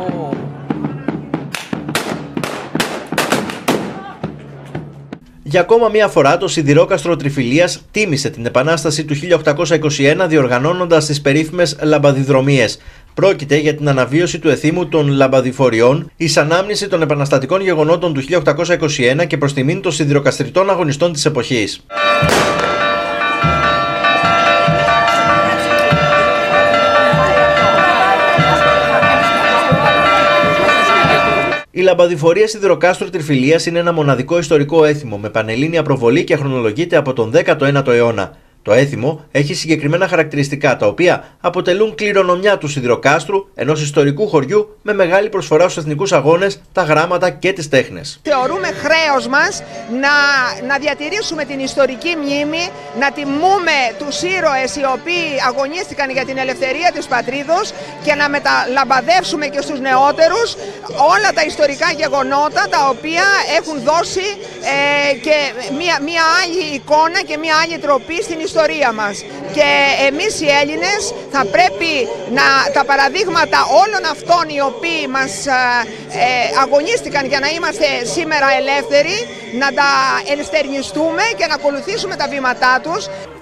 Για ακόμα μία φορά το Σιδηρόκαστρο Τριφυλίας τίμησε την Επανάσταση του 1821 διοργανώνοντας τις περίφημες λαμπαδιδρομίες. Πρόκειται για την αναβίωση του εθήμου των λαμπαδιφοριών, εις ανάμνηση των επαναστατικών γεγονότων του 1821 και προς τιμήν των σιδηροκαστριτών αγωνιστών της εποχής. Η λαμπαδιφορία Σιδηροκάστρου Τριφυλίας είναι ένα μοναδικό ιστορικό έθιμο με πανελλήνια προβολή και χρονολογείται από τον 19ο αιώνα. Το έθιμο έχει συγκεκριμένα χαρακτηριστικά τα οποία αποτελούν κληρονομιά του Σιδηροκάστρου, ενός ιστορικού χωριού με μεγάλη προσφορά στους εθνικούς αγώνες, τα γράμματα και τις τέχνες. Θεωρούμε χρέος μας να διατηρήσουμε την ιστορική μνήμη, να τιμούμε τους ήρωες οι οποίοι αγωνίστηκαν για την ελευθερία της πατρίδος και να μεταλαμπαδεύσουμε και στους νεότερους όλα τα ιστορικά γεγονότα τα οποία έχουν δώσει και μια άλλη εικόνα και μια άλλη τροπή στην ιστορία μας. Και εμείς οι Έλληνες θα πρέπει τα παραδείγματα όλων αυτών οι οποίοι μας αγωνίστηκαν για να είμαστε σήμερα ελεύθεροι, να τα ενστερνιστούμε και να ακολουθήσουμε τα βήματά τους.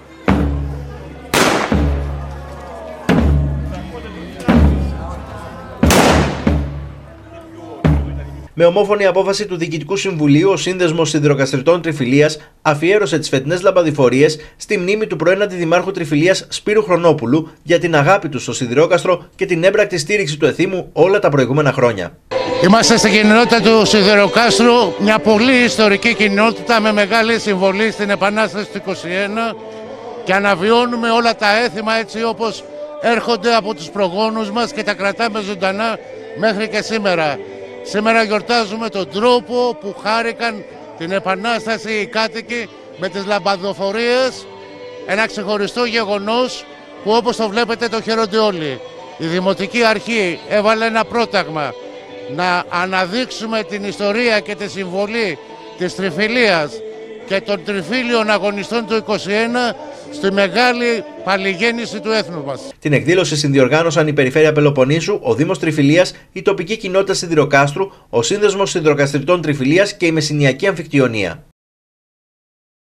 Με ομόφωνη απόφαση του Διοικητικού Συμβουλίου, ο Σύνδεσμος Σιδηροκαστριτών Τριφυλίας αφιέρωσε τις φετινές λαμπαδιφορίες στη μνήμη του πρώην Αντιδημάρχου Τριφυλίας Σπύρου Χρονόπουλου για την αγάπη του στο Σιδηρόκαστρο και την έμπρακτη στήριξη του εθήμου όλα τα προηγούμενα χρόνια. Είμαστε στην κοινότητα του Σιδηροκάστρου, μια πολύ ιστορική κοινότητα με μεγάλη συμβολή στην Επανάσταση του 1921 και αναβιώνουμε όλα τα έθιμα έτσι όπως έρχονται από τους προγόνους μας και τα κρατάμε ζωντανά μέχρι και σήμερα. Σήμερα γιορτάζουμε τον τρόπο που χάρηκαν την Επανάσταση οι κάτοικοι με τις λαμπαδοφορίες, ένα ξεχωριστό γεγονός που όπως το βλέπετε το χαίρονται όλοι. Η Δημοτική Αρχή έβαλε ένα πρόταγμα να αναδείξουμε την ιστορία και τη συμβολή της Τριφυλίας και των τριφύλιων αγωνιστών του 1921 στη μεγάλη παλιγέννηση του έθνους μας. Την εκδήλωση συνδιοργάνωσαν η Περιφέρεια Πελοποννήσου, ο Δήμος Τριφυλίας, η τοπική κοινότητα Σιδηροκάστρου, ο Σύνδεσμος Σιδηροκαστριτών Τριφυλίας και η Μεσσηνιακή Αμφικτιονία.